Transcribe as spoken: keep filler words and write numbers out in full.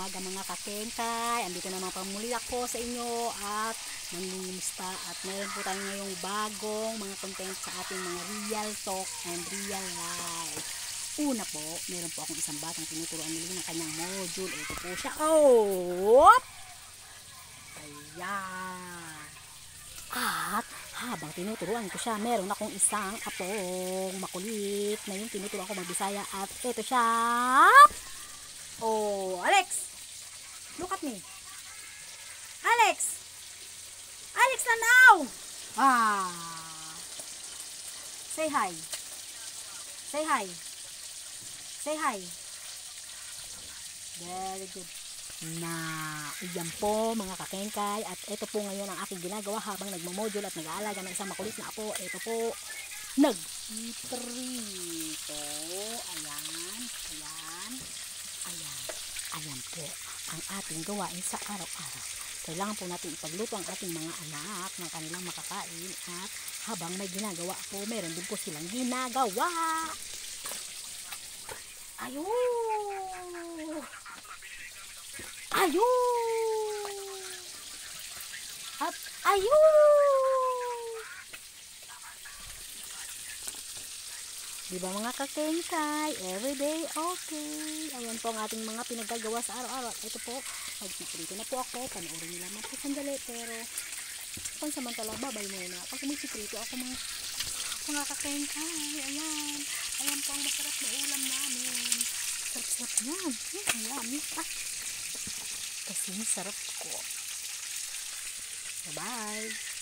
umaga mga kakengkay. Andito naman pa muli ako sa inyo at nangungusta at meron po tayo ngayong bagong mga content sa ating mga real talk and real life. Una po, meron po akong isang batang tinuturuan nila ng kanyang module. Ito po siya. Oh! Ayan. At habang tinuturuan ko siya, meron akong isang apong makulit na yung tinuturuan ko magbisaya. At ito siya. Oh, Alex! Look at me. Alex! Alex na now! Ah! Say hi. Say hi. Say hi. Very good. Na, iyan po mga kakengkay. At ito po ngayon ang aking ginagawa habang nagmamodule at nag-aalaga ng isang makulit na apo. Ito po, nag-itrito. Ayan, ayan, ayan. Ayan po ang ating gawain sa araw-araw. Kailangan po natin ipagluto ang ating mga anak ng kanilang makakain. At habang may ginagawa po, meron din po silang ginagawa. Ayun! Ayun! At ayun! Diba mga kakengkay? Everyday okay. Ayan po ang ating mga pinagagawa sa araw-araw. Ito po, magsikrito na po ako. Panoorin nyo lamang po sandali. Pero, pansamantala, babay muna. Pag magsikrito ako mga, mga kakengkay. Ayan. Ayan po ang masarap na ulam namin. Sarap-sarap yan. Ayan. Ah. Kasi sarap ko. Bye-bye.